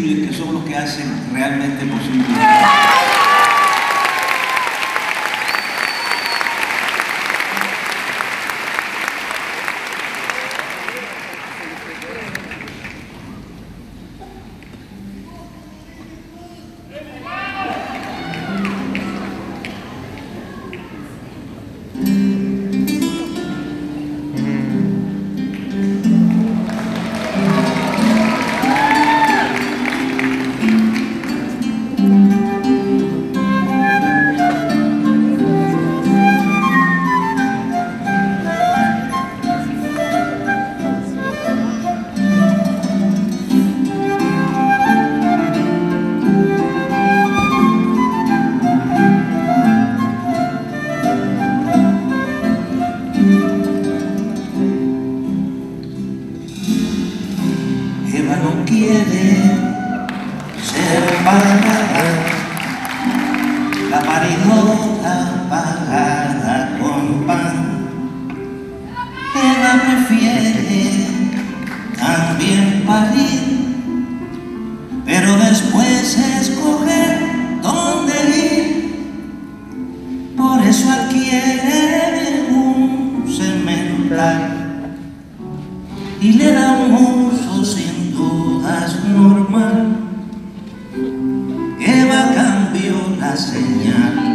posible, que son los que hacen realmente posible. Eva no quiere ser pagada, la paridota pagada con pan. Eva prefiere también parir, pero después escoger dónde ir. Por eso adquiere un semental y le da un uso sin dudas normal. Eva cambió la señal.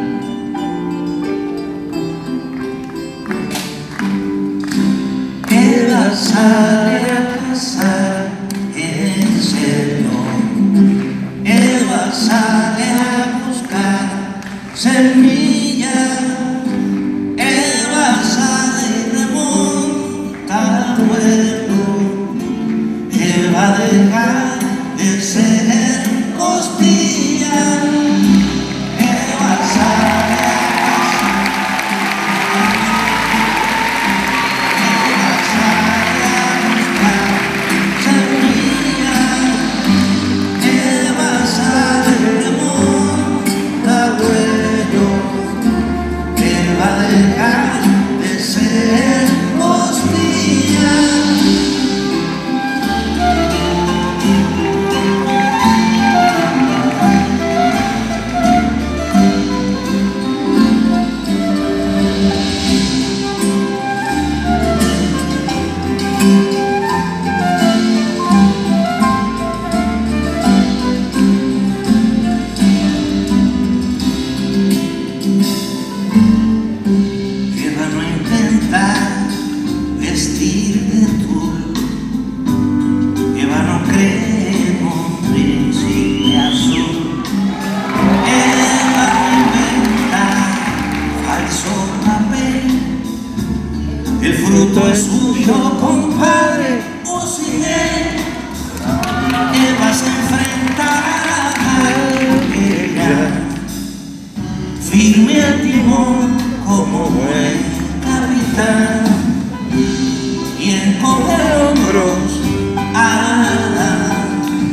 Eva sale a cazar en serio. Eva sale a buscar semillas. Eva sale y remonta al vuelo. Eva deja de ser costilla. Eva sale a cazar. Eva sale a buscar semillas. Eva sale y remonta al vuelo. Eva deja de ser costilla. Eva no intenta vestir de tul. Eva no cree en un príncipe azul. Eva no inventa falso papel. El fruto es suyo, compadre, o sin él. Eva se enfrenta a ella, firme al timón como buen capitán, y encoge hombros a Adán.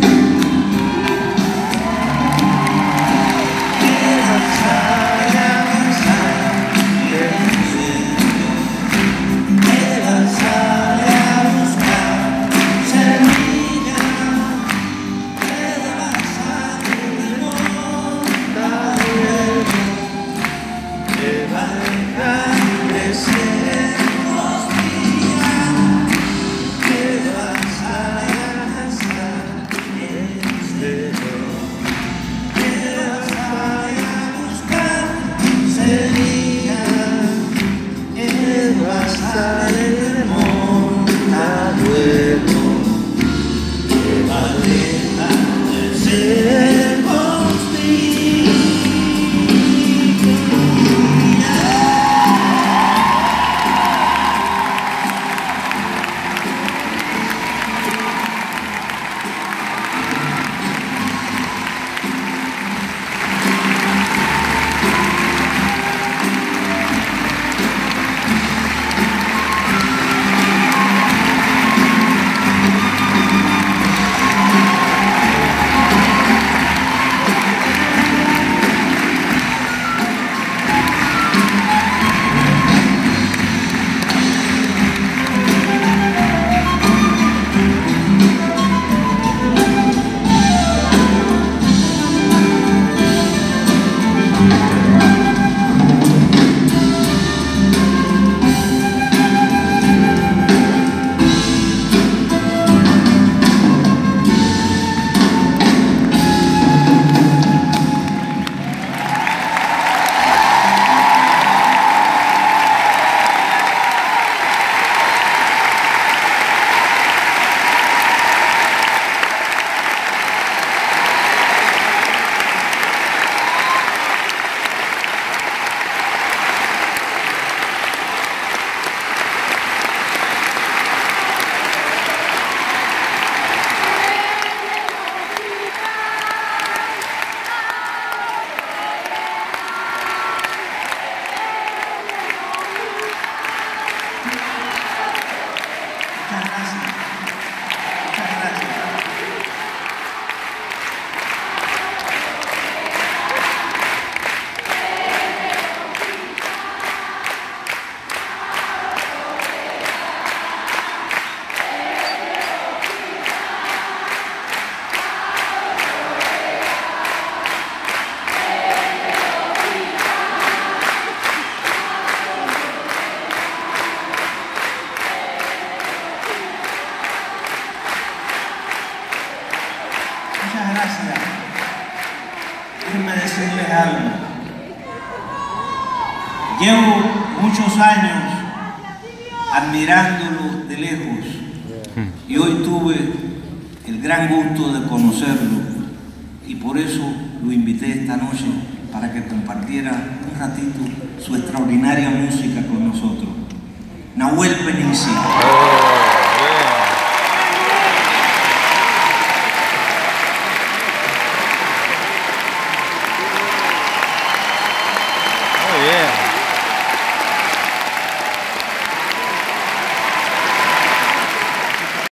Eva sale a cazar en serio. Eva sale a buscar semillas. Eva sale y remonta al vuelo. Eva deja de ser costilla. Eva sale a cazar en serio. Eva sale a buscar semillas. Eva sale y remonta al vuelo. Eva deja de ser costilla. decirles algo. Llevo muchos años admirándolo de lejos y hoy tuve el gran gusto de conocerlo y por eso lo invité esta noche para que compartiera un ratito su extraordinaria música con nosotros. Nahuel Penici.